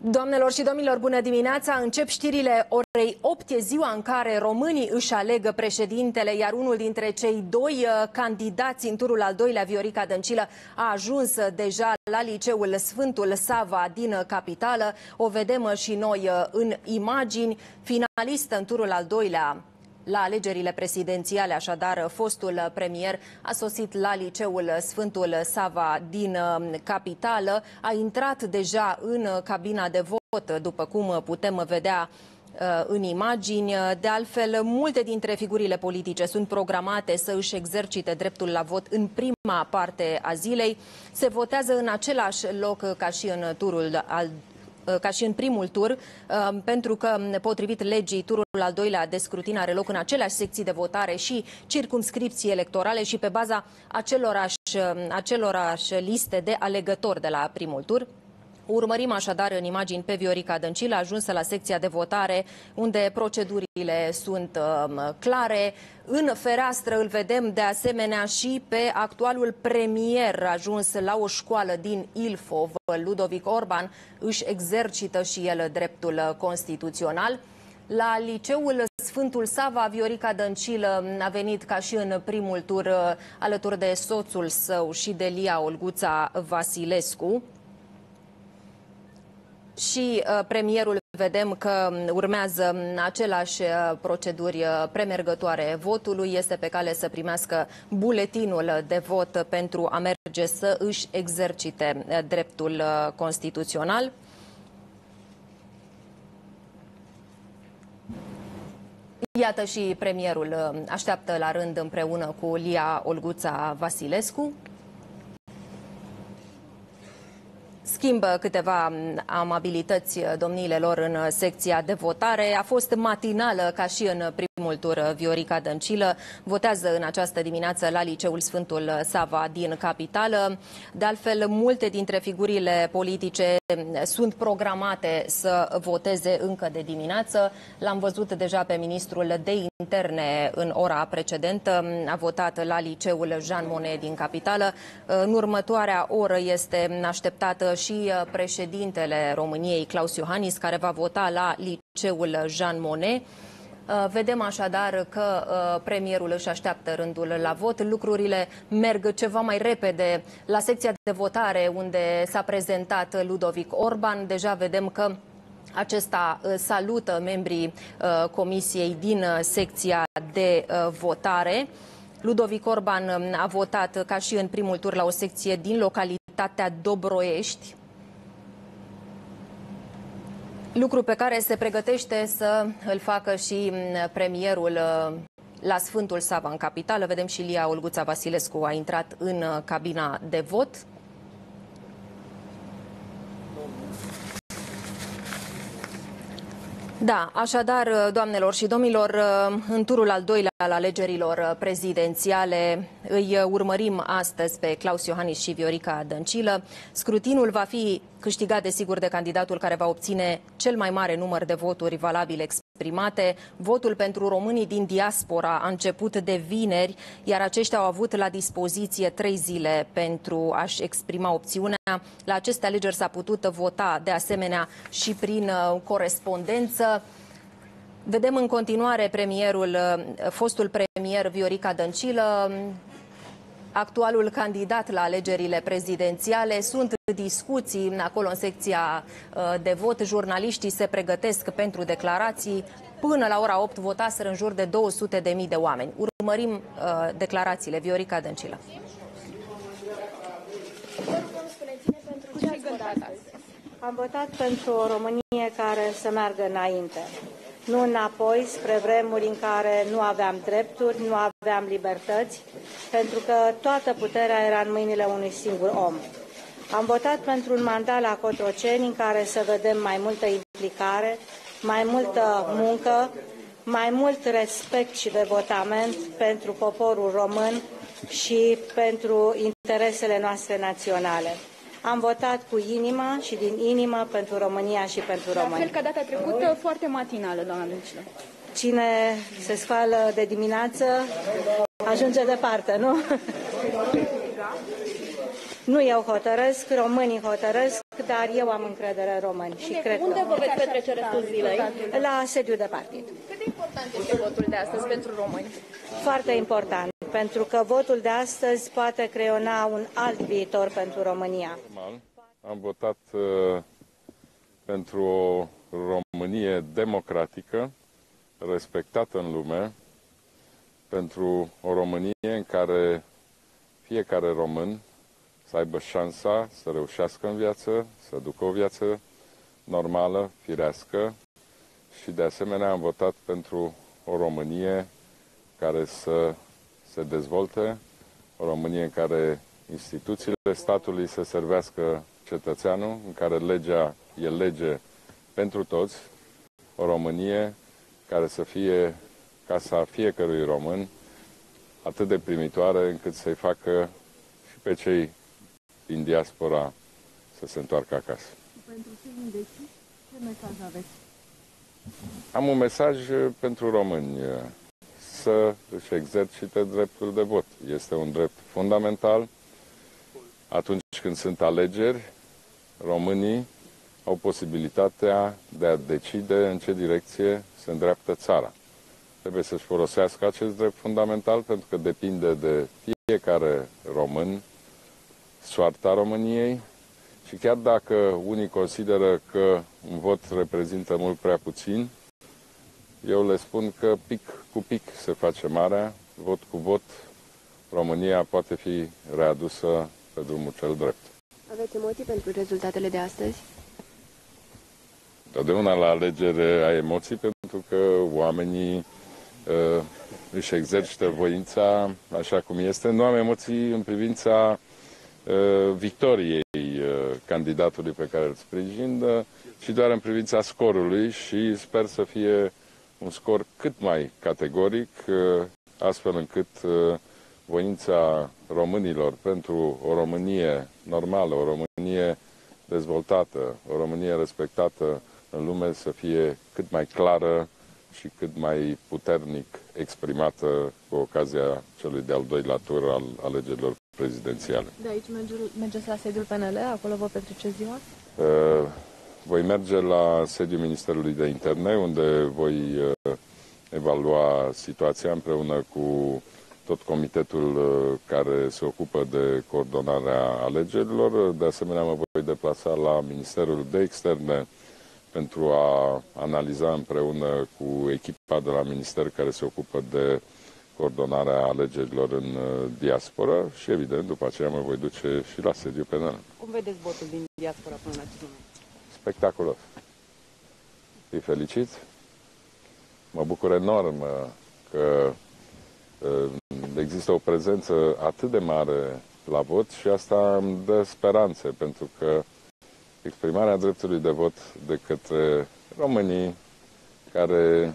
Doamnelor și domnilor, bună dimineața! Încep știrile orei 8, e ziua în care românii își aleg președintele, iar unul dintre cei doi candidați în turul al doilea, Viorica Dăncilă, a ajuns deja la liceul Sfântul Sava din capitală. O vedem și noi în imagini. Finalistă în turul al doilea la alegerile prezidențiale, așadar, fostul premier a sosit la liceul Sfântul Sava din capitală, a intrat deja în cabina de vot, după cum putem vedea în imagini. De altfel, multe dintre figurile politice sunt programate să își exercite dreptul la vot în prima parte a zilei. Se votează în același loc ca și în primul tur, pentru că, potrivit legii, turul al doilea de scrutin are loc în aceleași secții de votare și circumscripții electorale și pe baza acelorași liste de alegători de la primul tur. Urmărim așadar în imagini pe Viorica Dăncilă, ajunsă la secția de votare, unde procedurile sunt clare. În fereastră îl vedem de asemenea și pe actualul premier ajuns la o școală din Ilfov. Ludovic Orban își exercită și el dreptul constituțional. La liceul Sfântul Sava, Viorica Dăncilă a venit ca și în primul tur alături de soțul său și de Lia Olguța Vasilescu. Și premierul vedem că urmează aceleași proceduri premergătoare votului. Este pe cale să primească buletinul de vot pentru a merge să își exercite dreptul constituțional. Iată și premierul așteaptă la rând împreună cu Lia Olguța Vasilescu. Schimbă câteva amabilități domniilor în secția de votare. A fost matinală ca și în primul tur Viorica Dăncilă. Votează în această dimineață la liceul Sfântul Sava din capitală. De altfel, multe dintre figurile politice sunt programate să voteze încă de dimineață. L-am văzut deja pe ministrul de interne în ora precedentă. A votat la liceul Jean Monnet din capitală. În următoarea oră este așteptată și președintele României, Klaus Iohannis, care va vota la liceul Jean Monnet. Vedem așadar că premierul își așteaptă rândul la vot. Lucrurile merg ceva mai repede la secția de votare, unde s-a prezentat Ludovic Orban. Deja vedem că acesta salută membrii comisiei din secția de votare. Ludovic Orban a votat ca și în primul tur la o secție din localitatea Dobroiești, lucru pe care se pregătește să îl facă și premierul la Sfântul Sava în capitală. Vedem și Lia Olguța Vasilescu a intrat în cabina de vot. Da, așadar, doamnelor și domnilor, în turul al doilea al alegerilor prezidențiale îi urmărim astăzi pe Klaus Iohannis și Viorica Dăncilă. Scrutinul va fi câștigat, desigur, de candidatul care va obține cel mai mare număr de voturi valabile exprimate. Votul pentru românii din diaspora a început de vineri, iar aceștia au avut la dispoziție 3 zile pentru a-și exprima opțiunea. La aceste alegeri s-a putut vota de asemenea și prin corespondență. Vedem în continuare fostul premier Viorica Dăncilă, actualul candidat la alegerile prezidențiale. Sunt discuții acolo în secția de vot. Jurnaliștii se pregătesc pentru declarații. Până la ora 8 votaseră în jur de 200.000 de oameni. Urmărim declarațiile. Viorica Dăncilă. Am votat pentru o Românie care să meargă înainte, nu înapoi, spre vremuri în care nu aveam drepturi, nu aveam libertăți, pentru că toată puterea era în mâinile unui singur om. Am votat pentru un mandat la Cotroceni în care să vedem mai multă implicare, mai multă muncă, mai mult respect și devotament pentru poporul român și pentru interesele noastre naționale. Am votat cu inima și din inimă pentru România și pentru români. La fel ca data trecută, foarte matinală, doamna Dăncilă. Cine se scoală de dimineață ajunge departe, nu? Nu eu hotărăsc, românii hotărăsc dar eu am încredere în români și cred Unde că vă veți petrece restul zilei? la sediul de partid. Cât de important este votul de astăzi pentru români? Foarte important, pentru că votul de astăzi poate creiona un alt viitor pentru România. Am votat pentru o Românie democratică, respectată în lume, pentru o Românie în care fiecare român să aibă șansa să reușească în viață, să ducă o viață normală, firească, și de asemenea am votat pentru o Românie care să se dezvolte, o Românie în care instituțiile statului să servească cetățeanul, în care legea e lege pentru toți, o Românie care să fie casa fiecărui român atât de primitoare încât să-i facă și pe cei din diaspora să se întoarcă acasă. Pentru sindicii, ce mesaj aveți? Am un mesaj pentru români, să își exercite dreptul de vot. Este un drept fundamental. Atunci când sunt alegeri, românii au posibilitatea de a decide în ce direcție se îndreaptă țara. Trebuie să-și folosească acest drept fundamental pentru că depinde de fiecare român soarta României și chiar dacă unii consideră că un vot reprezintă mult prea puțin, eu le spun că pic cu pic se face marea, vot cu vot, România poate fi readusă pe drumul cel drept. Aveți emoții pentru rezultatele de astăzi? Totdeauna la alegere ai emoții pentru că oamenii își exercită voința așa cum este. Nu am emoții în privința victoriei candidatului pe care îl sprijin, ci doar în privința scorului și sper să fie un scor cât mai categoric, astfel încât voința românilor pentru o Românie normală, o Românie dezvoltată, o Românie respectată în lume să fie cât mai clară și cât mai puternic exprimată cu ocazia celui de-al doilea tur al alegerilor prezidențiale. De aici mergeți la sediul PNL? Acolo vă petreceți ziua? Voi merge la sediul Ministerului de Interne, unde voi evalua situația împreună cu tot comitetul care se ocupă de coordonarea alegerilor. De asemenea, mă voi deplasa la Ministerul de Externe pentru a analiza împreună cu echipa de la minister care se ocupă de coordonarea alegerilor în diaspora și, evident, după aceea mă voi duce și la sediul penal. Cum vedeți votul din diaspora până în acest moment? Spectaculos. Îi felicit. Mă bucur enorm că există o prezență atât de mare la vot și asta îmi dă speranțe, pentru că exprimarea dreptului de vot de către românii care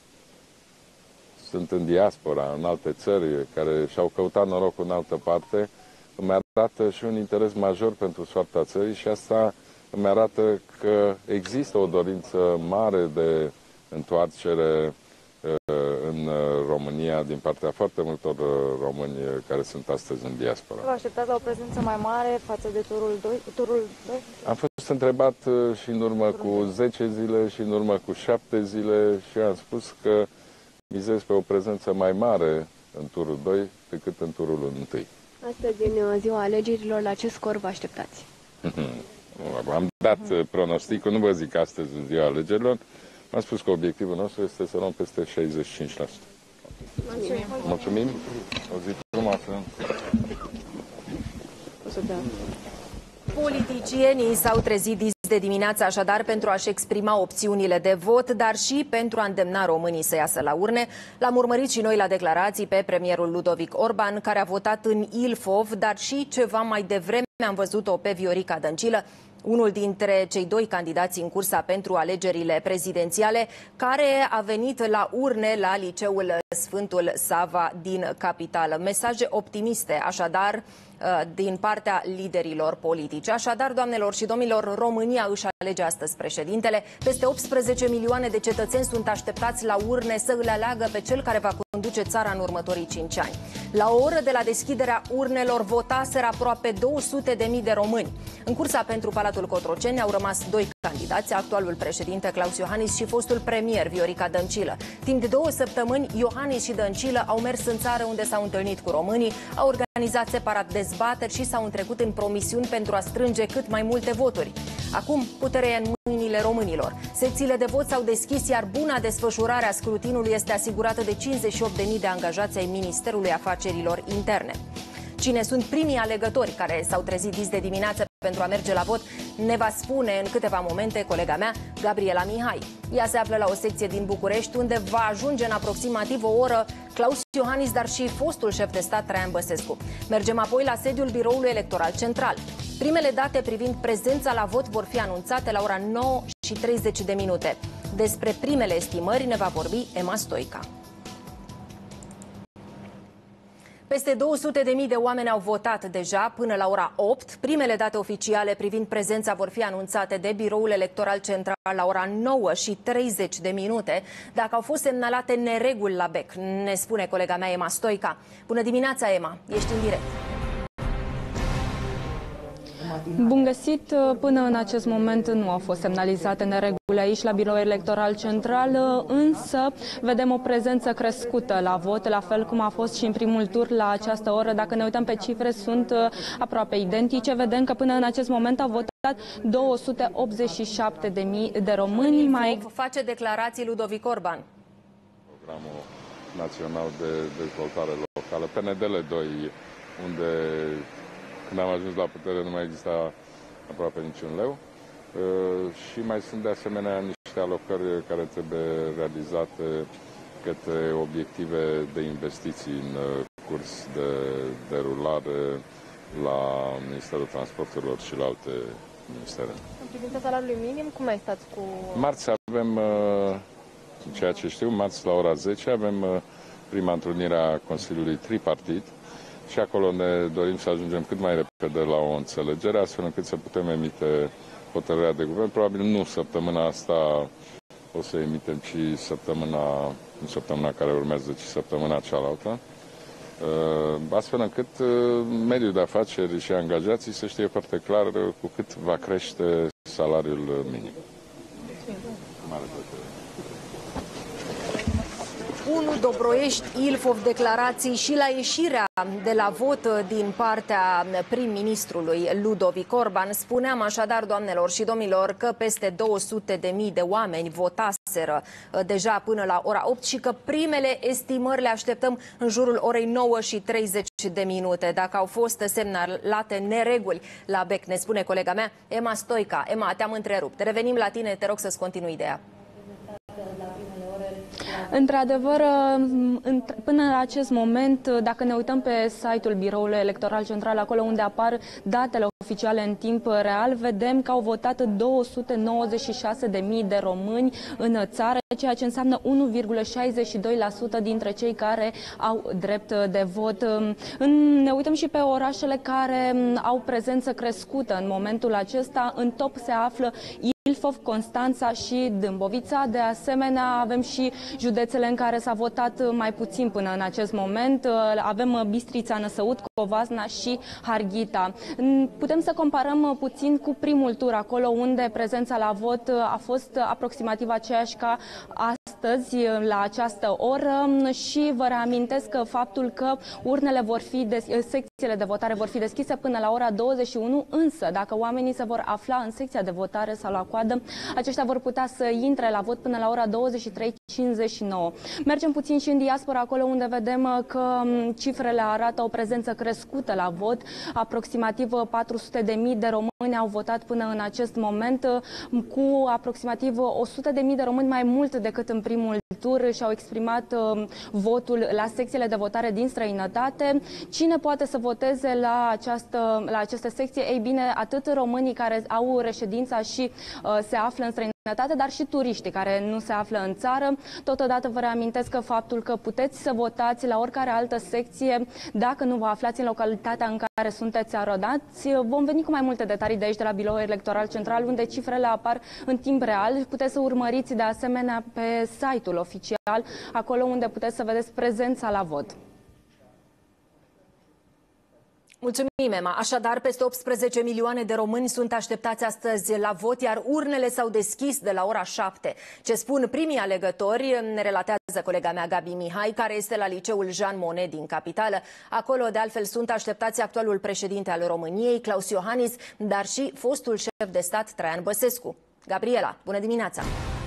sunt în diaspora, în alte țări, care și-au căutat norocul în altă parte, îmi arată și un interes major pentru soarta țării și asta îmi arată că există o dorință mare de întoarcere în România din partea foarte multor români care sunt astăzi în diaspora. Vă așteptați la o prezență mai mare față de turul 2? Am fost întrebat și în urmă cu 10 zile și în urmă cu 7 zile și am spus că mizez pe o prezență mai mare în turul 2 decât în turul 1. Astăzi, în ziua alegerilor, la ce scor vă așteptați? Am dat pronosticul, nu vă zic astăzi în ziua alegerilor, am spus că obiectivul nostru este să luăm peste 65%. Mulțumim. O zi frumoasă. Politicienii s-au trezit de dimineață așadar pentru a-și exprima opțiunile de vot, dar și pentru a îndemna românii să iasă la urne. L-am urmărit și noi la declarații pe premierul Ludovic Orban, care a votat în Ilfov, dar și ceva mai devreme am văzut-o pe Viorica Dăncilă, unul dintre cei doi candidați în cursa pentru alegerile prezidențiale, care a venit la urne la liceul Sfântul Sava din capitală. Mesaje optimiste, așadar, din partea liderilor politici. Așadar, doamnelor și domnilor, România își alege astăzi președintele. Peste 18 milioane de cetățeni sunt așteptați la urne să îl aleagă pe cel care va conduce țara în următorii 5 ani. La o oră de la deschiderea urnelor votaseră aproape 200.000 de români. În cursa pentru Palatul Cotroceni au rămas doi candidați, actualul președinte Claus Iohannis și fostul premier Viorica Dăncilă. Timp de 2 săptămâni, Iohannis și Dăncilă au mers în țară unde s-au întâlnit cu românii, au organizat separat dezbateri și s-au întrecut în promisiuni pentru a strânge cât mai multe voturi. Acum, puterea e în mâinile românilor. Secțiile de vot s-au deschis, iar buna desfășurare a scrutinului este asigurată de 58.000 de angajați ai Ministerului Afacerilor Interne. Cine sunt primii alegători care s-au trezit dis de dimineață pentru a merge la vot, ne va spune în câteva momente colega mea, Gabriela Mihai. Ea se află la o secție din București, unde va ajunge în aproximativ o oră Claus Iohannis, dar și fostul șef de stat Traian Băsescu. Mergem apoi la sediul Biroului Electoral Central. Primele date privind prezența la vot vor fi anunțate la ora 9:30. Despre primele estimări ne va vorbi Emma Stoica. Peste 200.000 de oameni au votat deja până la ora 8. Primele date oficiale privind prezența vor fi anunțate de Biroul Electoral Central la ora 9:30. Dacă au fost semnalate nereguli la BEC, ne spune colega mea Emma Stoica. Bună dimineața, Emma, ești în direct. Bun găsit! Până în acest moment nu au fost semnalizate nereguli aici la Biroul Electoral Central, însă vedem o prezență crescută la vot, la fel cum a fost și în primul tur la această oră. Dacă ne uităm pe cifre, sunt aproape identice. Vedem că până în acest moment au votat 287.000 de români. Face declarații Ludovic Orban. Programul Național de Dezvoltare Locală, PNDL 2, unde când am ajuns la putere nu mai exista aproape niciun leu și mai sunt de asemenea niște alocări care trebuie realizate către obiective de investiții în curs de derulare la Ministerul Transporturilor și la alte ministere. În privința salariului minim, cum ai stat cu... Marți avem, ceea ce știu, marți la ora 10 avem prima întrunire a Consiliului Tripartit. Și acolo ne dorim să ajungem cât mai repede la o înțelegere, astfel încât să putem emite hotărârea de guvern. Probabil nu săptămâna asta o să emitem, ci nu săptămâna care urmează, ci săptămâna cealaltă. Astfel încât mediul de afaceri și angajații să știe foarte clar cu cât va crește salariul minim. Mare plăcere. 1 Dobroiești, Ilfov, declarații și la ieșirea de la vot din partea prim-ministrului Ludovic Orban. Spuneam așadar, doamnelor și domnilor, că peste 200.000 de oameni votaseră deja până la ora 8 și că primele estimări le așteptăm în jurul orei 9:30. Dacă au fost semnalate nereguli la BEC, ne spune colega mea, Emma Stoica. Emma, te-am întrerupt. Revenim la tine, te rog să-ți continui ideea. Într-adevăr, până la acest moment, dacă ne uităm pe site-ul Biroului Electoral Central, acolo unde apar datele oficiale în timp real, vedem că au votat 296.000 de români în țară, ceea ce înseamnă 1,62% dintre cei care au drept de vot. Ne uităm și pe orașele care au prezență crescută în momentul acesta. În top se află Ilfov, Constanța și Dâmbovița. De asemenea, avem și județele în care s-a votat mai puțin până în acest moment. Avem Bistrița, Năsăud, Covasna și Harghita. Putem să comparăm puțin cu primul tur, acolo unde prezența la vot a fost aproximativ aceeași ca astăzi, la această oră, și vă reamintesc că faptul că urnele vor fi secțiile de votare vor fi deschise până la ora 21, însă dacă oamenii se vor afla în secția de votare sau la coadă, aceștia vor putea să intre la vot până la ora 23:59. Mergem puțin și în diaspora, acolo unde vedem că cifrele arată o prezență crescută la vot. Aproximativ 400.000 de români au votat până în acest moment, cu aproximativ 100.000 de români mai mult decât în primul tur și-au exprimat votul la secțiile de votare din străinătate. Cine poate să voteze la aceste secții? Ei bine, atât românii care au reședința și se află în străinătate, dar și turiștii care nu se află în țară. Totodată vă reamintesc că faptul că puteți să votați la oricare altă secție, dacă nu vă aflați în localitatea în care sunteți arodați. Vom veni cu mai multe detalii de aici, de la Biroul Electoral Central, unde cifrele apar în timp real. Puteți să urmăriți de asemenea pe site-ul oficial, acolo unde puteți să vedeți prezența la vot. Mulțumim, Emma. Așadar, peste 18 milioane de români sunt așteptați astăzi la vot, iar urnele s-au deschis de la ora 7. Ce spun primii alegători ne relatează colega mea Gabi Mihai, care este la liceul Jean Monnet din capitală. Acolo, de altfel, sunt așteptați actualul președinte al României, Klaus Iohannis, dar și fostul șef de stat, Traian Băsescu. Gabriela, bună dimineața!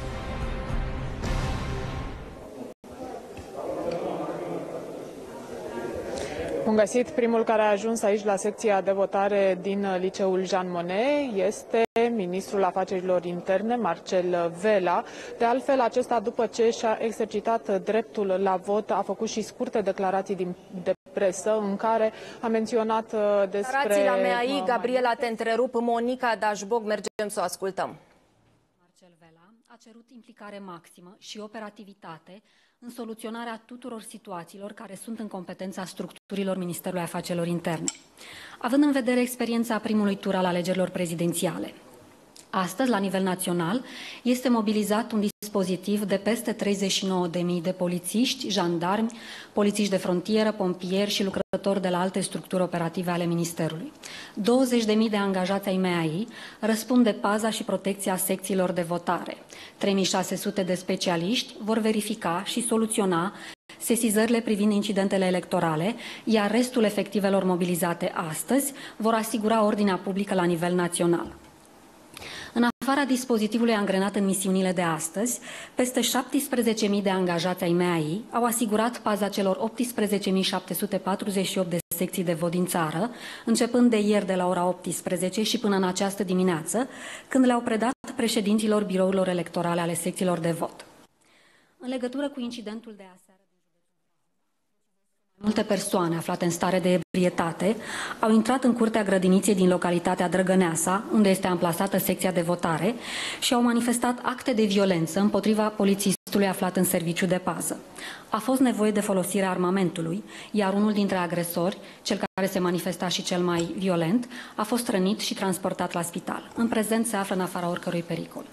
Bun găsit! Primul care a ajuns aici la secția de votare din liceul Jean Monnet este ministrul afacerilor interne, Marcel Vela. De altfel, acesta, după ce și-a exercitat dreptul la vot, a făcut și scurte declarații de presă în care a menționat despre... Declarații la MEAI, Gabriela, te întrerup, Monica Dașbog, mergem să o ascultăm. Marcel Vela a cerut implicare maximă și operativitate în soluționarea tuturor situațiilor care sunt în competența structurilor Ministerului Afacerilor Interne, având în vedere experiența primului tur al alegerilor prezidențiale. Astăzi, la nivel național, este mobilizat un dispozitiv de peste 39.000 de polițiști, jandarmi, polițiști de frontieră, pompieri și lucrători de la alte structuri operative ale Ministerului. 20.000 de angajați ai MEAI răspund de paza și protecția secțiilor de votare. 3.600 de specialiști vor verifica și soluționa sesizările privind incidentele electorale, iar restul efectivelor mobilizate astăzi vor asigura ordinea publică la nivel național. În afara dispozitivului angrenat în misiunile de astăzi, peste 17.000 de angajați ai MEAI au asigurat paza celor 18.748 de secții de vot din țară, începând de ieri de la ora 18 și până în această dimineață, când le-au predat președinților birourilor electorale ale secțiilor de vot. În legătură cu incidentul de aseară, multe persoane aflate în stare de ebrietate au intrat în curtea grădiniței din localitatea Drăgăneasa, unde este amplasată secția de votare, și au manifestat acte de violență împotriva polițistului aflat în serviciu de pază. A fost nevoie de folosirea armamentului, iar unul dintre agresori, cel care se manifesta și cel mai violent, a fost rănit și transportat la spital. În prezent se află în afara oricărui pericol.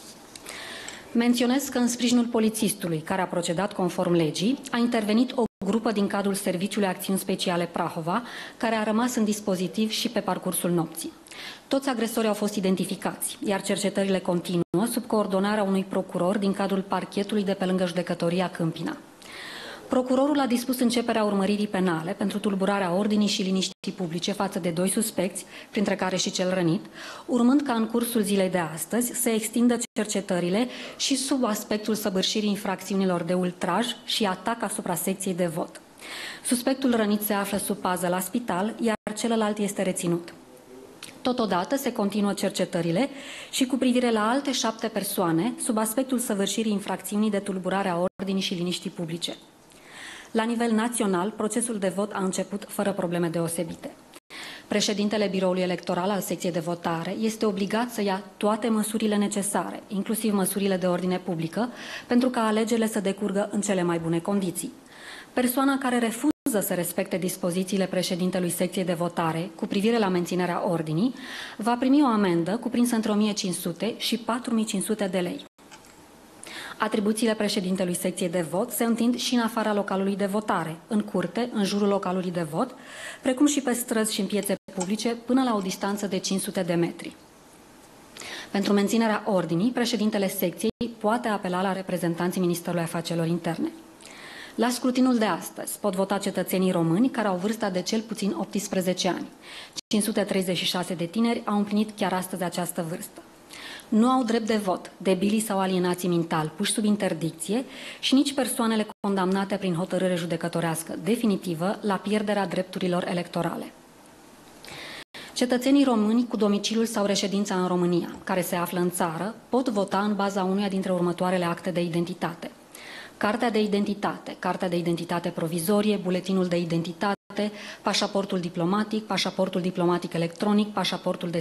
Menționez că în sprijinul polițistului, care a procedat conform legii, a intervenit o grupă din cadrul Serviciului Acțiuni Speciale Prahova, care a rămas în dispozitiv și pe parcursul nopții. Toți agresorii au fost identificați, iar cercetările continuă sub coordonarea unui procuror din cadrul parchetului de pe lângă judecătoria Câmpina. Procurorul a dispus începerea urmăririi penale pentru tulburarea ordinii și liniștii publice față de 2 suspecți, printre care și cel rănit, urmând ca în cursul zilei de astăzi să extindă cercetările și sub aspectul săvârșirii infracțiunilor de ultraj și atac asupra secției de vot. Suspectul rănit se află sub pază la spital, iar celălalt este reținut. Totodată se continuă cercetările și cu privire la alte 7 persoane sub aspectul săvârșirii infracțiunii de tulburare a ordinii și liniștii publice. La nivel național, procesul de vot a început fără probleme deosebite. Președintele biroului electoral al secției de votare este obligat să ia toate măsurile necesare, inclusiv măsurile de ordine publică, pentru ca alegerile să decurgă în cele mai bune condiții. Persoana care refuză să respecte dispozițiile președintelui secției de votare cu privire la menținerea ordinii va primi o amendă cuprinsă între 1.500 și 4.500 de lei. Atribuțiile președintelui secției de vot se întind și în afara localului de votare, în curte, în jurul localului de vot, precum și pe străzi și în piețe publice, până la o distanță de 500 de metri. Pentru menținerea ordinii, președintele secției poate apela la reprezentanții Ministerului Afacerilor Interne. La scrutinul de astăzi pot vota cetățenii români care au vârsta de cel puțin 18 ani. 536 de tineri au împlinit chiar astăzi această vârstă. Nu au drept de vot debilii sau alienații mentali puși sub interdicție și nici persoanele condamnate prin hotărâre judecătorească definitivă la pierderea drepturilor electorale. Cetățenii români cu domiciliul sau reședința în România, care se află în țară, pot vota în baza unuia dintre următoarele acte de identitate: cartea de identitate provizorie, buletinul de identitate, pașaportul diplomatic electronic, pașaportul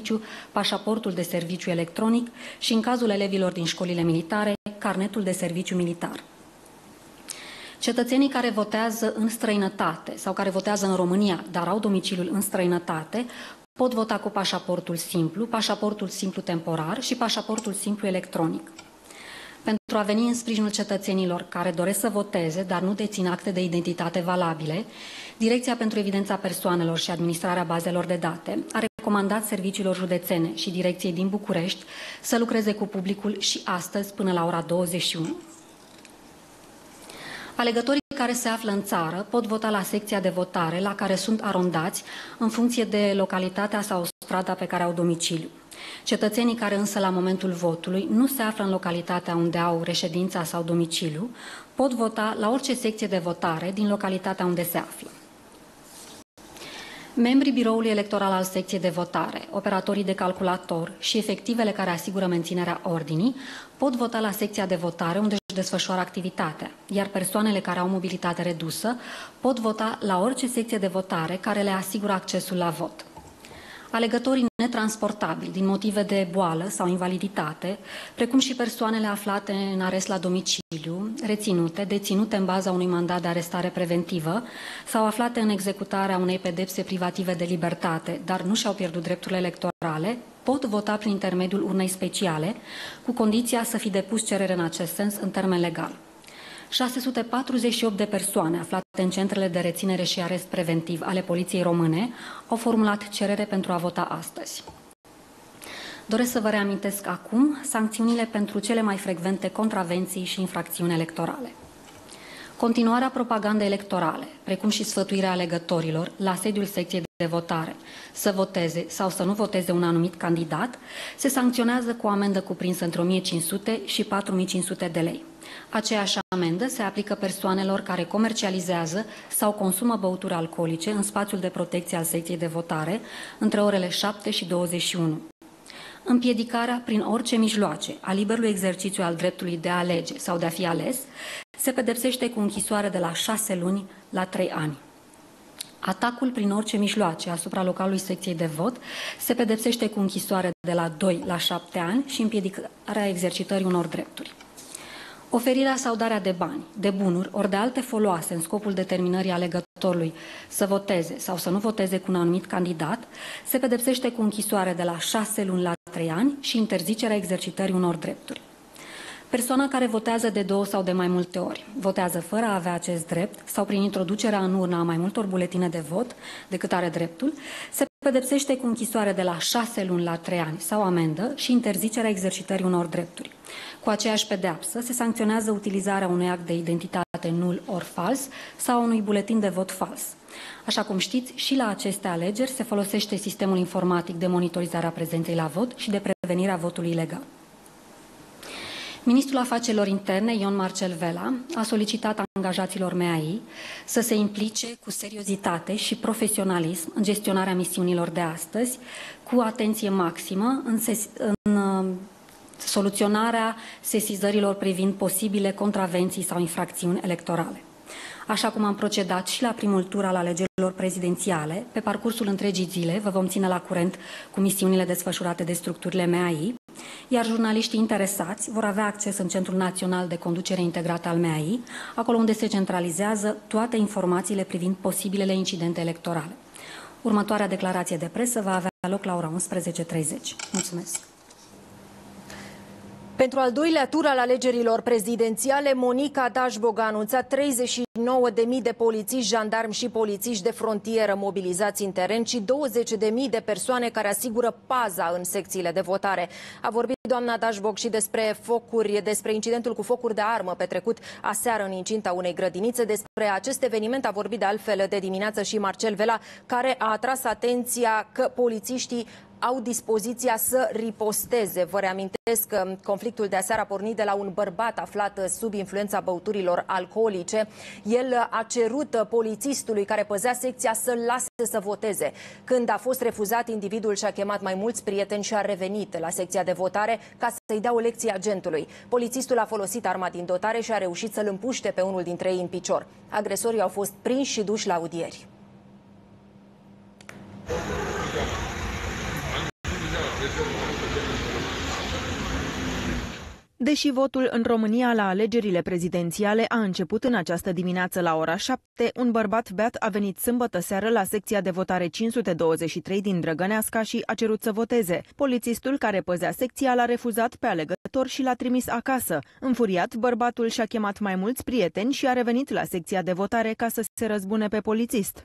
de serviciu electronic și, în cazul elevilor din școlile militare, carnetul de serviciu militar. Cetățenii care votează în străinătate sau care votează în România, dar au domiciliul în străinătate, pot vota cu pașaportul simplu temporar și pașaportul simplu electronic. Pentru Pentru a veni în sprijinul cetățenilor care doresc să voteze, dar nu dețin acte de identitate valabile, Direcția pentru Evidența Persoanelor și Administrarea Bazelor de Date a recomandat serviciilor județene și Direcției din București să lucreze cu publicul și astăzi până la ora 21. Alegătorii care se află în țară pot vota la secția de votare la care sunt arondați în funcție de localitatea sau strada pe care au domiciliu. Cetățenii care însă la momentul votului nu se află în localitatea unde au reședința sau domiciliu pot vota la orice secție de votare din localitatea unde se află. Membrii biroului electoral al secției de votare, operatorii de calculator și efectivele care asigură menținerea ordinii pot vota la secția de votare unde își desfășoară activitatea, iar persoanele care au mobilitate redusă pot vota la orice secție de votare care le asigură accesul la vot. Alegătorii netransportabili din motive de boală sau invaliditate, precum și persoanele aflate în arest la domiciliu, reținute, deținute în baza unui mandat de arestare preventivă sau aflate în executarea unei pedepse privative de libertate, dar nu și-au pierdut drepturile electorale, pot vota prin intermediul urnei speciale, cu condiția să fi depus cerere în acest sens în termen legal. 648 de persoane aflate în centrele de reținere și arest preventiv ale Poliției Române au formulat cerere pentru a vota astăzi. Doresc să vă reamintesc acum sancțiunile pentru cele mai frecvente contravenții și infracțiuni electorale. Continuarea propagandei electorale, precum și sfătuirea alegătorilor la sediul secției de votare să voteze sau să nu voteze un anumit candidat, se sancționează cu o amendă cuprinsă între 1.500 și 4.500 de lei. Aceeași amendă se aplică persoanelor care comercializează sau consumă băuturi alcoolice în spațiul de protecție al secției de votare între orele 7 și 21. Împiedicarea prin orice mijloace a liberului exercițiu al dreptului de a alege sau de a fi ales se pedepsește cu închisoare de la 6 luni la 3 ani. Atacul prin orice mijloace asupra localului secției de vot se pedepsește cu închisoare de la 2 la 7 ani și împiedicarea exercitării unor drepturi. Oferirea sau darea de bani, de bunuri ori de alte foloase în scopul determinării alegătorului să voteze sau să nu voteze cu un anumit candidat se pedepsește cu închisoare de la 6 luni la 3 ani și interzicerea exercitării unor drepturi. Persoana care votează de 2 sau de mai multe ori, votează fără a avea acest drept sau prin introducerea în urnă a mai multor buletine de vot decât are dreptul, se pedepsește cu închisoare de la 6 luni la 3 ani sau amendă și interzicerea exercitării unor drepturi. Cu aceeași pedeapsă se sancționează utilizarea unui act de identitate nul ori fals sau unui buletin de vot fals. Așa cum știți, și la aceste alegeri se folosește sistemul informatic de monitorizare a prezenței la vot și de prevenirea votului ilegal. Ministrul Afacerilor Interne, Ion Marcel Vela, a solicitat angajaților MEAI să se implice cu seriozitate și profesionalism în gestionarea misiunilor de astăzi, cu atenție maximă în soluționarea sesizărilor privind posibile contravenții sau infracțiuni electorale. Așa cum am procedat și la primul tur al alegerilor prezidențiale, pe parcursul întregii zile vă vom ține la curent cu misiunile desfășurate de structurile MEAI, iar jurnaliștii interesați vor avea acces în Centrul Național de Conducere Integrată al MEAI, acolo unde se centralizează toate informațiile privind posibilele incidente electorale. Următoarea declarație de presă va avea loc la ora 11:30. Mulțumesc! Pentru al doilea tur al alegerilor prezidențiale, Monica Dashbog a anunțat 39.000 de polițiști, jandarmi și polițiști de frontieră mobilizați în teren și 20.000 de persoane care asigură paza în secțiile de votare. A vorbit doamna Dashbog și despre incidentul cu focuri de armă petrecut aseară în incinta unei grădinițe. Despre acest eveniment a vorbit de altfel de dimineață și Marcel Vela, care a atras atenția că polițiștii au dispoziția să riposteze. Vă reamintesc că conflictul de aseară a pornit de la un bărbat aflat sub influența băuturilor alcoolice. El a cerut polițistului care păzea secția să-l lase să voteze. Când a fost refuzat, individul și-a chemat mai mulți prieteni și a revenit la secția de votare ca să-i dea o lecție agentului. Polițistul a folosit arma din dotare și a reușit să-l împuște pe unul dintre ei în picior. Agresorii au fost prinși și duși la audieri. Deși votul în România la alegerile prezidențiale a început în această dimineață la ora 7, un bărbat beat a venit sâmbătă seară la secția de votare 523 din Drăgăneasca și a cerut să voteze. Polițistul care păzea secția l-a refuzat pe alegător și l-a trimis acasă. Înfuriat, bărbatul și-a chemat mai mulți prieteni și a revenit la secția de votare ca să se răzbune pe polițist.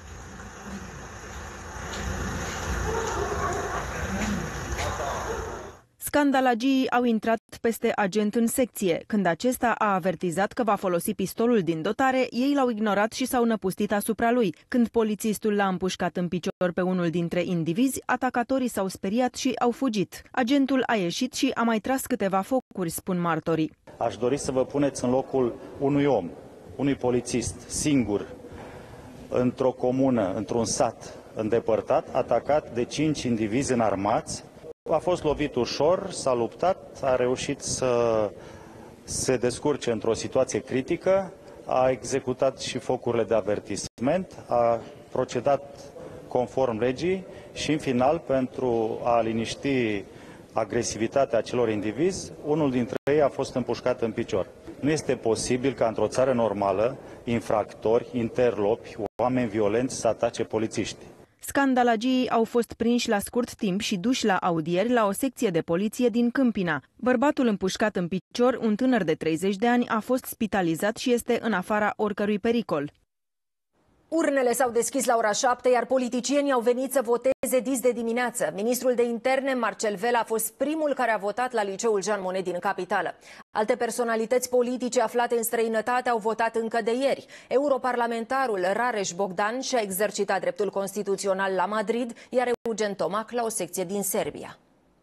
Scandalagii au intrat peste agent în secție. Când acesta a avertizat că va folosi pistolul din dotare, ei l-au ignorat și s-au năpustit asupra lui. Când polițistul l-a împușcat în picior pe unul dintre indivizi, atacatorii s-au speriat și au fugit. Agentul a ieșit și a mai tras câteva focuri, spun martorii. Aș dori să vă puneți în locul unui om, unui polițist, singur, într-o comună, într-un sat îndepărtat, atacat de 5 indivizi înarmați. A fost lovit ușor, s-a luptat, a reușit să se descurce într-o situație critică, a executat și focurile de avertisment, a procedat conform legii și, în final, pentru a liniști agresivitatea acelor indivizi, unul dintre ei a fost împușcat în picior. Nu este posibil ca într-o țară normală, infractori, interlopi, oameni violenți să atace polițiști. Scandalagii au fost prinși la scurt timp și duși la audieri la o secție de poliție din Câmpina. Bărbatul împușcat în picior, un tânăr de 30 de ani, a fost spitalizat și este în afara oricărui pericol. Urnele s-au deschis la ora 7, iar politicienii au venit să voteze dis de dimineață. Ministrul de Interne, Marcel Vela, a fost primul care a votat la liceul Jean Monnet din capitală. Alte personalități politice aflate în străinătate au votat încă de ieri. Europarlamentarul Rareș Bogdan și-a exercitat dreptul constituțional la Madrid, iar Eugen Tomac la o secție din Serbia.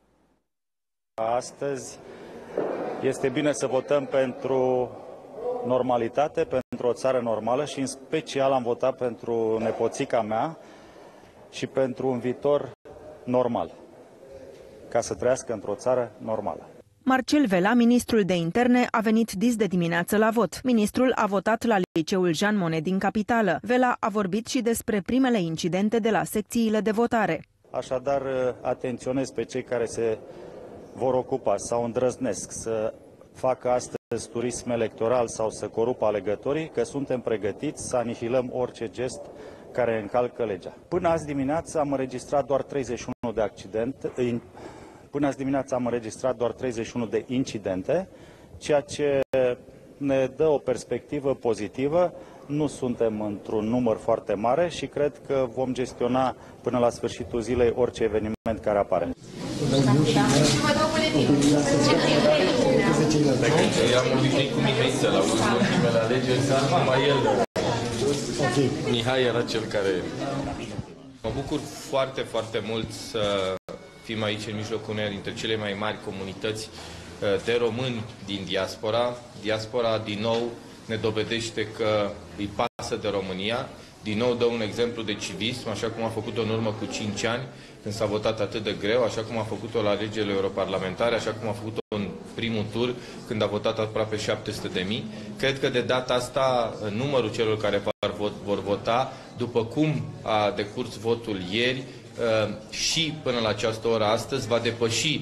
Astăzi este bine să votăm pentru normalitate, pentru o țară normală și în special am votat pentru nepoțica mea și pentru un viitor normal, ca să trăiască într-o țară normală. Marcel Vela, ministrul de Interne, a venit dis de dimineață la vot. Ministrul a votat la liceul Jean Monnet din capitală. Vela a vorbit și despre primele incidente de la secțiile de votare. Așadar, atenționez pe cei care se vor ocupa sau îndrăznesc să facă astăzi turism electoral sau să corupă alegătorii, că suntem pregătiți să anihilăm orice gest care încalcă legea. Până azi dimineață am înregistrat doar 31 de accidente. Până azi dimineață am înregistrat doar 31 de incidente, ceea ce ne dă o perspectivă pozitivă. Nu suntem într-un număr foarte mare și cred că vom gestiona până la sfârșitul zilei orice eveniment care apare. Eram obișnuit cu Mihai la ultimele alegeri, numai el. Mihai era cel care... Mă bucur foarte, foarte mult să fim aici în mijlocul unei dintre cele mai mari comunități de români din diaspora. Diaspora, din nou, ne dovedește că îi pasă de România. Din nou dă un exemplu de civism, așa cum a făcut-o în urmă cu 5 ani, când s-a votat atât de greu, așa cum a făcut-o la alegerile europarlamentare, așa cum a făcut-o în primul tur, când a votat aproape 700.000. Cred că de data asta numărul celor care vor vota, după cum a decurs votul ieri, și până la această oră astăzi va depăși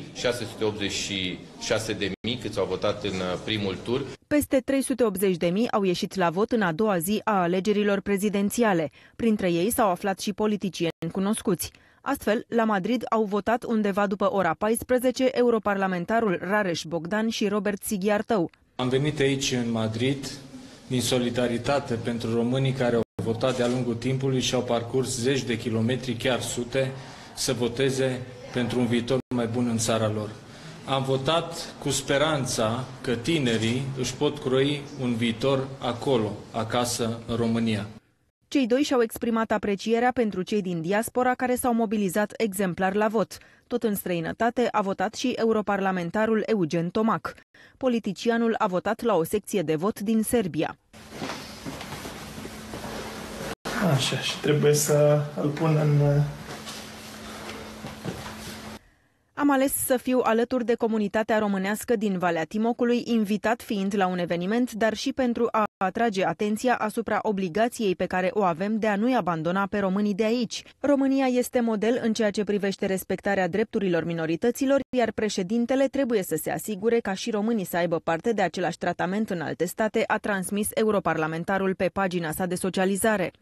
686.000 câți au votat în primul tur. Peste 380.000 au ieșit la vot în a doua zi a alegerilor prezidențiale. Printre ei s-au aflat și politicieni cunoscuți. Astfel, la Madrid au votat undeva după ora 14 europarlamentarul Rareș Bogdan și Robert Sighiartău. Am venit aici în Madrid din solidaritate pentru românii care au votat de-a lungul timpului și au parcurs zeci de kilometri, chiar sute, să voteze pentru un viitor mai bun în țara lor. Am votat cu speranța că tinerii își pot croi un viitor acolo, acasă, în România. Cei doi și-au exprimat aprecierea pentru cei din diaspora care s-au mobilizat exemplar la vot. Tot în străinătate a votat și europarlamentarul Eugen Tomac. Politicianul a votat la o secție de vot din Serbia. Așa, și trebuie să îl pun în... Am ales să fiu alături de comunitatea românească din Valea Timocului, invitat fiind la un eveniment, dar și pentru a atrage atenția asupra obligației pe care o avem de a nu-i abandona pe românii de aici. România este model în ceea ce privește respectarea drepturilor minorităților, iar președintele trebuie să se asigure ca și românii să aibă parte de același tratament în alte state, a transmis europarlamentarul pe pagina sa de socializare.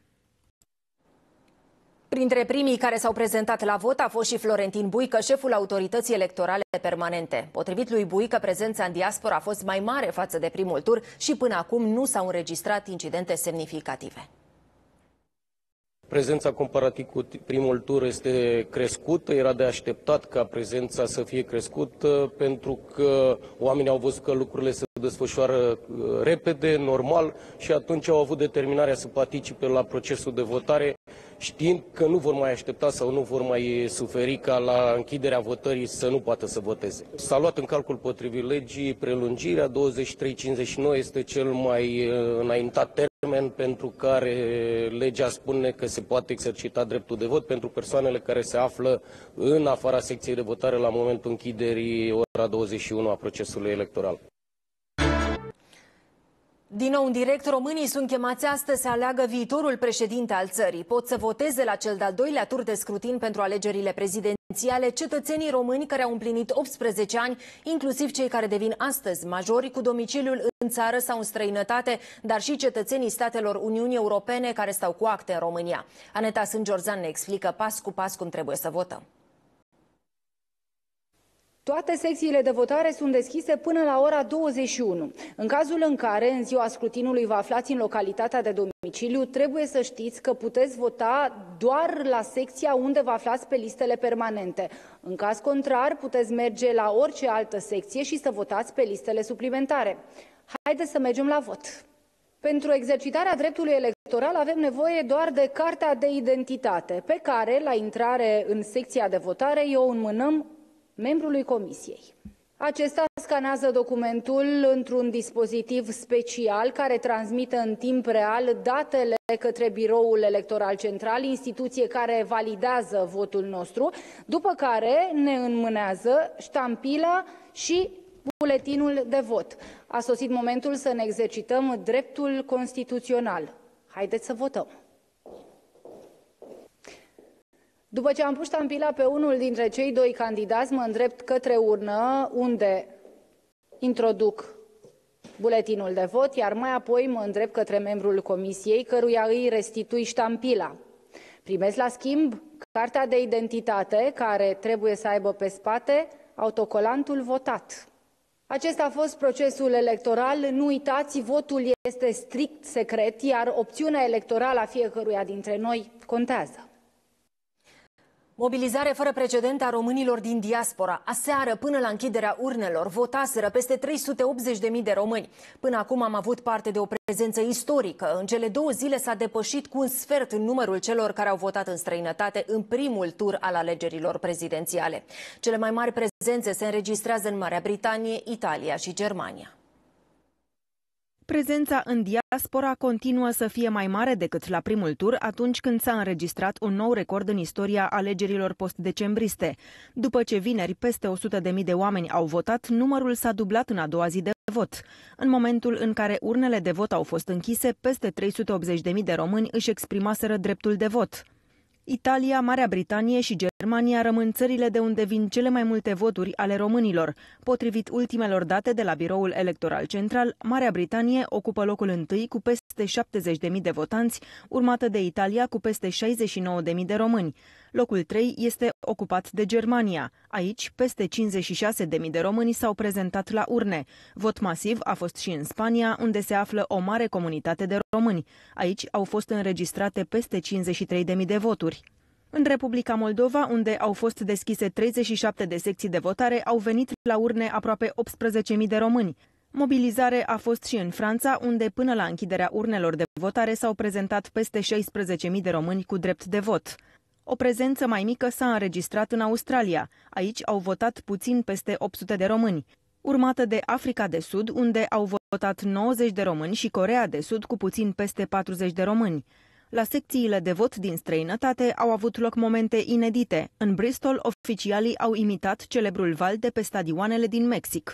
Printre primii care s-au prezentat la vot a fost și Florentin Buică, șeful autorității electorale permanente. Potrivit lui Buică, prezența în diaspora a fost mai mare față de primul tur și până acum nu s-au înregistrat incidente semnificative. Prezența comparativ cu primul tur este crescută, era de așteptat ca prezența să fie crescută pentru că oamenii au văzut că lucrurile se desfășoară repede, normal și atunci au avut determinarea să participe la procesul de votare, știind că nu vor mai aștepta sau nu vor mai suferi ca la închiderea votării să nu poată să voteze. S-a luat în calcul potrivit legii prelungirea, 23.59 este cel mai înaintat termen pentru care legea spune că se poate exercita dreptul de vot pentru persoanele care se află în afara secției de votare la momentul închiderii ora 21 a procesului electoral. Din nou în direct, românii sunt chemați astăzi să aleagă viitorul președinte al țării. Pot să voteze la cel de-al doilea tur de scrutin pentru alegerile prezidențiale cetățenii români care au împlinit 18 ani, inclusiv cei care devin astăzi majori cu domiciliul în țară sau în străinătate, dar și cetățenii statelor Uniunii Europene care stau cu acte în România. Aneta Sângeorzan ne explică pas cu pas cum trebuie să votăm. Toate secțiile de votare sunt deschise până la ora 21. În cazul în care în ziua scrutinului vă aflați în localitatea de domiciliu, trebuie să știți că puteți vota doar la secția unde vă aflați pe listele permanente. În caz contrar, puteți merge la orice altă secție și să votați pe listele suplimentare. Haideți să mergem la vot. Pentru exercitarea dreptului electoral avem nevoie doar de cartea de identitate, pe care, la intrare în secția de votare, o înmânăm membrului comisiei. Acesta scanează documentul într-un dispozitiv special care transmite în timp real datele către Biroul Electoral Central, instituție care validează votul nostru, după care ne înmânează ștampila și buletinul de vot. A sosit momentul să ne exercităm dreptul constituțional. Haideți să votăm! După ce am pus ștampila pe unul dintre cei doi candidați, mă îndrept către urnă, unde introduc buletinul de vot, iar mai apoi mă îndrept către membrul comisiei, căruia îi restitui ștampila. Primesc la schimb cartea de identitate, care trebuie să aibă pe spate autocolantul votat. Acesta a fost procesul electoral. Nu uitați, votul este strict secret, iar opțiunea electorală a fiecăruia dintre noi contează. Mobilizare fără precedent a românilor din diaspora. Aseară, până la închiderea urnelor, votaseră peste 380.000 de români. Până acum am avut parte de o prezență istorică. În cele 2 zile s-a depășit cu un sfert numărul celor care au votat în străinătate în primul tur al alegerilor prezidențiale. Cele mai mari prezențe se înregistrează în Marea Britanie, Italia și Germania. Prezența în diaspora continuă să fie mai mare decât la primul tur, atunci când s-a înregistrat un nou record în istoria alegerilor post-decembriste. După ce vineri peste 100.000 de oameni au votat, numărul s-a dublat în a doua zi de vot. În momentul în care urnele de vot au fost închise, peste 380.000 de români își exprimaseră dreptul de vot. Italia, Marea Britanie și Germania rămân țările de unde vin cele mai multe voturi ale românilor. Potrivit ultimelor date de la Biroul Electoral Central, Marea Britanie ocupă locul întâi cu peste 70.000 de votanți, urmată de Italia cu peste 69.000 de români. Locul 3 este ocupat de Germania. Aici, peste 56.000 de români s-au prezentat la urne. Vot masiv a fost și în Spania, unde se află o mare comunitate de români. Aici au fost înregistrate peste 53.000 de voturi. În Republica Moldova, unde au fost deschise 37 de secții de votare, au venit la urne aproape 18.000 de români. Mobilizare a fost și în Franța, unde până la închiderea urnelor de votare s-au prezentat peste 16.000 de români cu drept de vot. O prezență mai mică s-a înregistrat în Australia. Aici au votat puțin peste 800 de români, urmată de Africa de Sud, unde au votat 90 de români și Coreea de Sud cu puțin peste 40 de români. La secțiile de vot din străinătate au avut loc momente inedite. În Bristol, oficialii au imitat celebrul val de pe stadioanele din Mexic.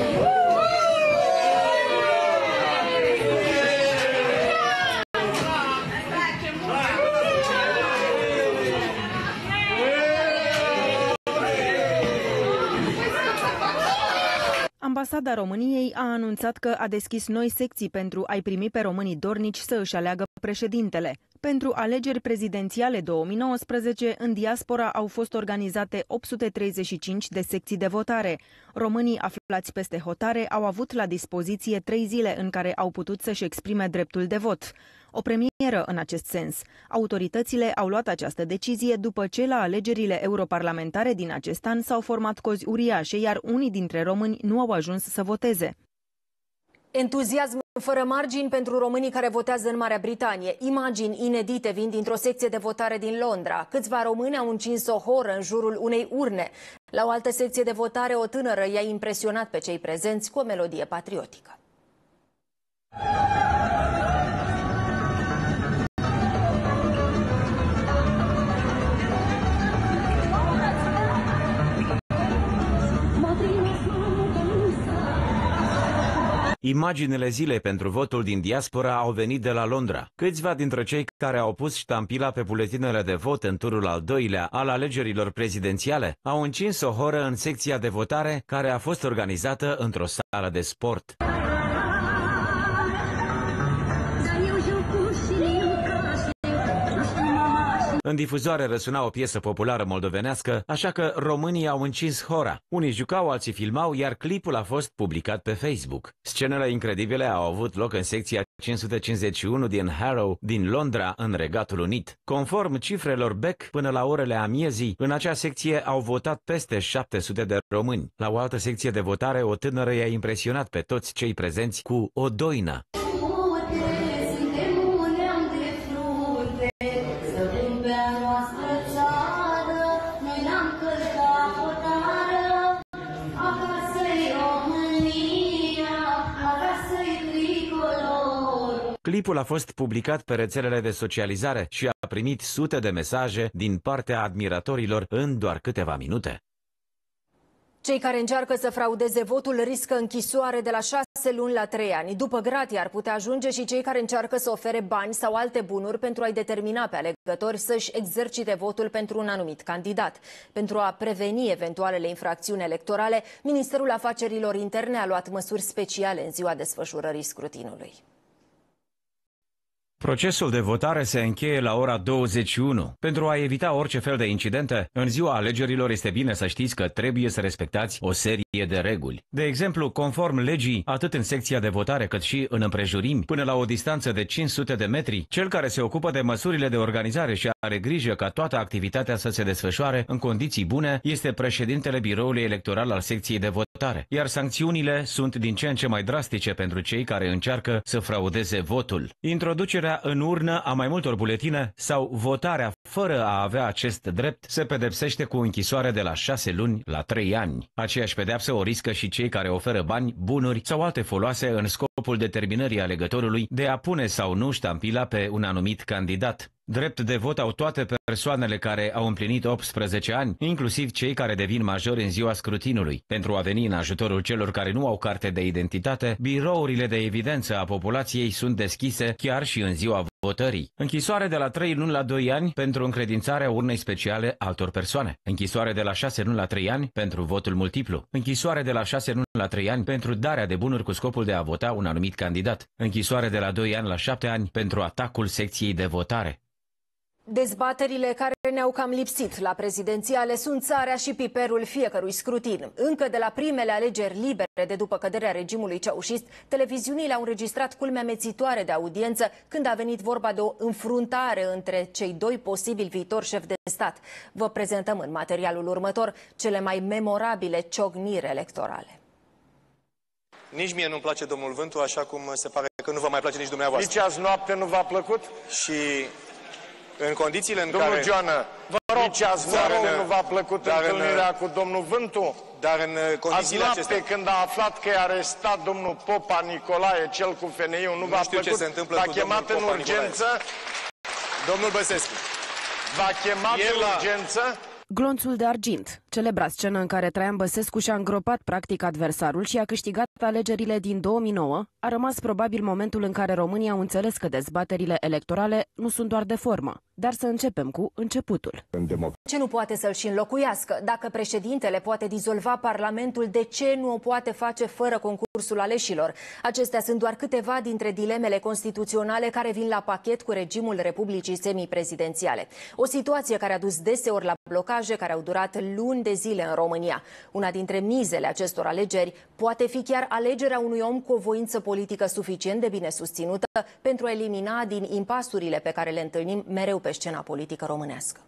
Ambasada României a anunțat că a deschis noi secții pentru a-i primi pe românii dornici să își aleagă președintele. Pentru alegeri prezidențiale 2019, în diaspora au fost organizate 835 de secții de votare. Românii aflați peste hotare au avut la dispoziție 3 zile în care au putut să-și exprime dreptul de vot. O premieră în acest sens. Autoritățile au luat această decizie după ce la alegerile europarlamentare din acest an s-au format cozi uriașe, iar unii dintre români nu au ajuns să voteze. Entuziasm fără margini pentru românii care votează în Marea Britanie. Imagini inedite vin dintr-o secție de votare din Londra. Câțiva români au încins o horă în jurul unei urne. La o altă secție de votare, o tânără i-a impresionat pe cei prezenți cu o melodie patriotică. Imaginele zilei pentru votul din diaspora au venit de la Londra. Câțiva dintre cei care au pus ștampila pe buletinele de vot în turul al doilea al alegerilor prezidențiale au încins o horă în secția de votare care a fost organizată într-o sală de sport. În difuzoare răsuna o piesă populară moldovenească, așa că românii au încins hora. Unii jucau, alții filmau, iar clipul a fost publicat pe Facebook. Scenele incredibile au avut loc în secția 551 din Harrow, din Londra, în Regatul Unit. Conform cifrelor Beck, până la orele amiezii, în acea secție au votat peste 700 de români. La o altă secție de votare, o tânără i-a impresionat pe toți cei prezenți cu o doină. Clipul a fost publicat pe rețelele de socializare și a primit sute de mesaje din partea admiratorilor în doar câteva minute. Cei care încearcă să fraudeze votul riscă închisoare de la 6 luni la 3 ani. După gratii ar putea ajunge și cei care încearcă să ofere bani sau alte bunuri pentru a-i determina pe alegători să-și exercite votul pentru un anumit candidat. Pentru a preveni eventualele infracțiuni electorale, Ministerul Afacerilor Interne a luat măsuri speciale în ziua desfășurării scrutinului. Procesul de votare se încheie la ora 21. Pentru a evita orice fel de incidente, în ziua alegerilor este bine să știți că trebuie să respectați o serie de reguli. De exemplu, conform legii, atât în secția de votare cât și în împrejurimi, până la o distanță de 500 de metri, cel care se ocupă de măsurile de organizare și are grijă ca toată activitatea să se desfășoare în condiții bune este președintele biroului electoral al secției de votare, iar sancțiunile sunt din ce în ce mai drastice pentru cei care încearcă să fraudeze votul. Introducerea în urnă a mai multor buletine sau votarea fără a avea acest drept se pedepsește cu închisoare de la 6 luni la 3 ani. Aceeași pedeapsă o riscă și cei care oferă bani, bunuri sau alte foloase în scopul determinării alegătorului de a pune sau nu ștampila pe un anumit candidat. Drept de vot au toate persoanele care au împlinit 18 ani, inclusiv cei care devin majori în ziua scrutinului. Pentru a veni în ajutorul celor care nu au carte de identitate, birourile de evidență a populației sunt deschise chiar și în ziua votării. Închisoare de la 3 luni la 2 ani pentru încredințarea urnei speciale altor persoane. Închisoare de la 6 luni la 3 ani pentru votul multiplu. Închisoare de la 6 luni la 3 ani pentru darea de bunuri cu scopul de a vota un anumit candidat. Închisoare de la 2 ani la 7 ani pentru atacul secției de votare. Dezbaterile care ne-au cam lipsit la prezidențiale sunt sarea și piperul fiecărui scrutin. Încă de la primele alegeri libere de după căderea regimului ceaușist, televiziunile au înregistrat culmea amețitoare de audiență când a venit vorba de o înfruntare între cei doi posibili viitori șefi de stat. Vă prezentăm în materialul următor cele mai memorabile ciocniri electorale. Nici mie nu-mi place domnul Vântu, așa cum se pare că nu vă mai place nici dumneavoastră. Nici azi noapte nu v-a plăcut? Și în condițiile în domnul care... Joană, nici azi nu v-a plăcut întâlnirea cu domnul Vântu? Dar în condițiile azi noapte, când a aflat că e arestat domnul Popa Nicolae, cel cu FNI-ul, nu v-a plăcut? Ce se întâmplă l-a cu chemat în urgență? Domnul Băsescu. V-a chemat de urgență? Glonțul de argint, celebra scenă în care Traian Băsescu și-a îngropat practic adversarul și a câștigat alegerile din 2009, a rămas probabil momentul în care românii au înțeles că dezbaterile electorale nu sunt doar de formă. Dar să începem cu începutul. Ce nu poate să-l și înlocuiască? Dacă președintele poate dizolva Parlamentul, de ce nu o poate face fără concursul aleșilor? Acestea sunt doar câteva dintre dilemele constituționale care vin la pachet cu regimul Republicii semiprezidențiale. O situație care a dus deseori la blocaje care au durat luni de zile în România. Una dintre mizele acestor alegeri poate fi chiar alegerea unui om cu o voință politică suficient de bine susținută pentru a elimina din impasurile pe care le întâlnim mereu pe scena politică românească.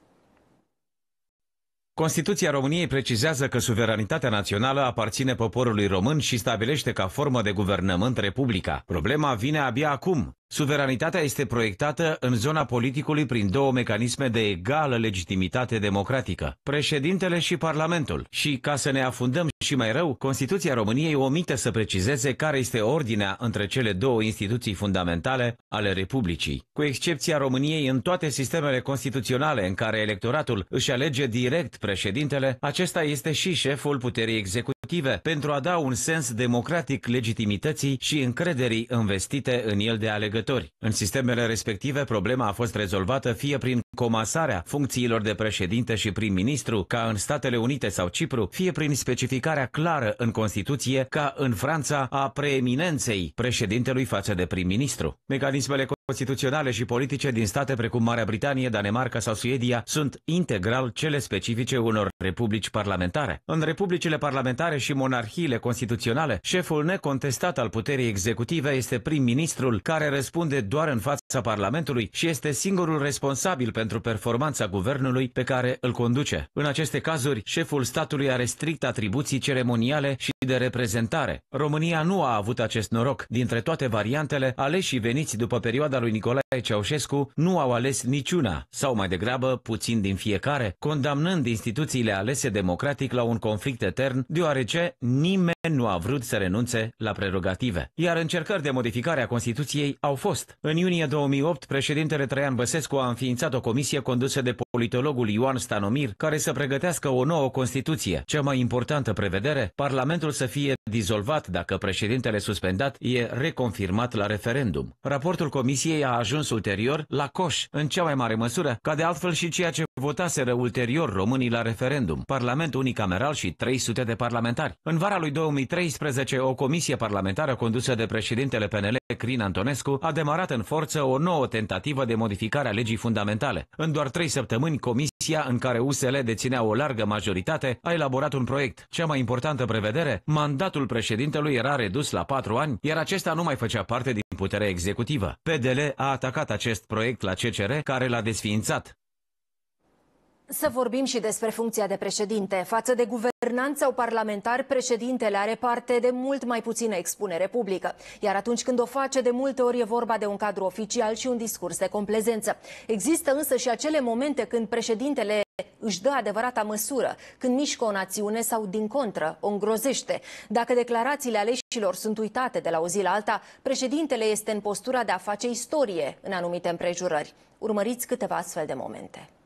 Constituția României precizează că suveranitatea națională aparține poporului român și stabilește ca formă de guvernământ Republica. Problema vine abia acum. Suveranitatea este proiectată în zona politicului prin două mecanisme de egală legitimitate democratică, președintele și Parlamentul. Și, ca să ne afundăm și mai rău, Constituția României omite să precizeze care este ordinea între cele două instituții fundamentale ale Republicii. Cu excepția României, în toate sistemele constituționale în care electoratul își alege direct președintele, acesta este și șeful puterii executive, pentru a da un sens democratic legitimității și încrederii investite în el de alegători. În sistemele respective, problema a fost rezolvată fie prin comasarea funcțiilor de președinte și prim-ministru, ca în Statele Unite sau Cipru, fie prin specificarea clară în Constituție, ca în Franța, a preeminenței președintelui față de prim-ministru. Mecanismele constituționale și politice din state precum Marea Britanie, Danemarca sau Suedia sunt integral cele specifice unor republici parlamentare. În republicile parlamentare și monarhiile constituționale, șeful necontestat al puterii executive este prim-ministrul, care răspunde doar în fața Parlamentului și este singurul responsabil pentru performanța guvernului pe care îl conduce. În aceste cazuri, șeful statului are strict atribuții ceremoniale și de reprezentare. România nu a avut acest noroc. Dintre toate variantele, aleșii veniți după perioada lui Nicolae Ceaușescu nu au ales niciuna, sau mai degrabă puțin din fiecare, condamnând instituțiile alese democratic la un conflict etern, deoarece nimeni nu a vrut să renunțe la prerogative. Iar încercări de modificare a Constituției au fost. În iunie 2008, președintele Traian Băsescu a înființat o comisie condusă de politologul Ioan Stanomir, care să pregătească o nouă Constituție. Cea mai importantă prevedere, Parlamentul să fie dizolvat dacă președintele suspendat e reconfirmat la referendum. Raportul comisiei a ajuns ulterior la coș, în cea mai mare măsură, ca de altfel și ceea ce votaseră ulterior românii la referendum, Parlament unicameral și 300 de parlamentari. În vara lui 2013, o comisie parlamentară condusă de președintele PNL, Crin Antonescu, a demarat în forță o nouă tentativă de modificare a legii fundamentale. În doar 3 săptămâni, comisia, în care USL deținea o largă majoritate, a elaborat un proiect. Cea mai importantă prevedere, mandatul președintelui era redus la 4 ani, iar acesta nu mai făcea parte din puterea executivă. PDL a atacat acest proiect la CCR, care l-a desființat. Să vorbim și despre funcția de președinte. Față de guvernanți sau parlamentari, președintele are parte de mult mai puțină expunere publică. Iar atunci când o face, de multe ori e vorba de un cadru oficial și un discurs de complezență. Există însă și acele momente când președintele își dă adevărata măsură, când mișcă o națiune sau, din contră, o îngrozește. Dacă declarațiile aleșilor sunt uitate de la o zi la alta, președintele este în postura de a face istorie în anumite împrejurări. Urmăriți câteva astfel de momente.